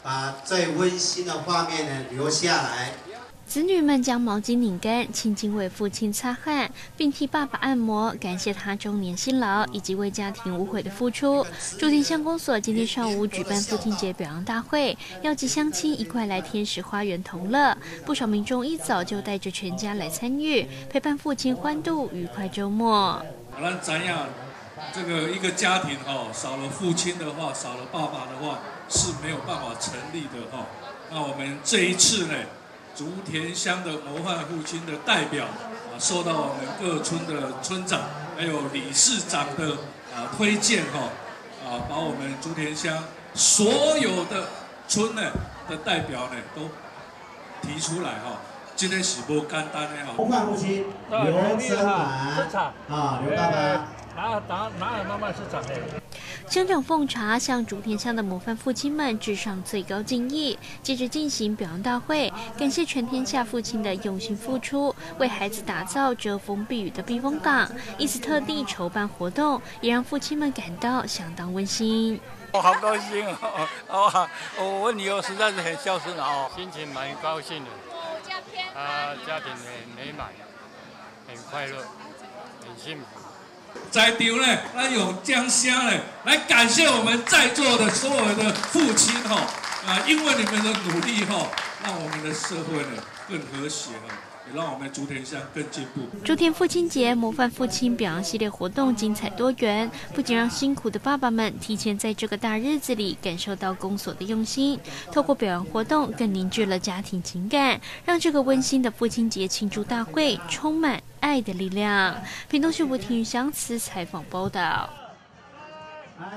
把最温馨的画面呢留下来。 子女们将毛巾拧干，轻轻为父亲擦汗，并替爸爸按摩，感谢他中年辛劳以及为家庭无悔的付出。竹田乡公所今天上午举办父亲节表扬大会，邀集乡亲一块来天使花园同乐。不少民众一早就带着全家来参与，陪伴父亲欢度愉快周末。 咱怎样？这个一个家庭少了父亲的话，少了爸爸的话，是没有办法成立的那我们这一次呢？竹田乡的模范父亲的代表受到我们各村的村长还有理事长的推荐把我们竹田乡所有的村呢的代表呢都提出来今天是不简单的模范父亲刘生满刘爸爸。 哪有妈妈是长的？ 乡长奉茶向竹田乡的模范父亲们致上最高敬意，接着进行表扬大会，感谢全天下父亲的用心付出，为孩子打造遮风避雨的避风港，因此特地筹办活动，也让父亲们感到相当温馨。 我好高兴我女儿实在是很孝顺心情蛮高兴的。家庭很美满，很快乐，很幸福。 在场呢，咱用掌声呢来感谢我们在座的所有的父亲因为你们的努力让我们的社会呢更和谐也让我们竹田乡更进步。 竹田父亲节模范父亲表扬系列活动精彩多元，不仅让辛苦的爸爸们提前在这个大日子里感受到公所的用心，透过表扬活动更凝聚了家庭情感，让这个温馨的父亲节庆祝大会充满爱的力量。屏东县体育乡采访报道。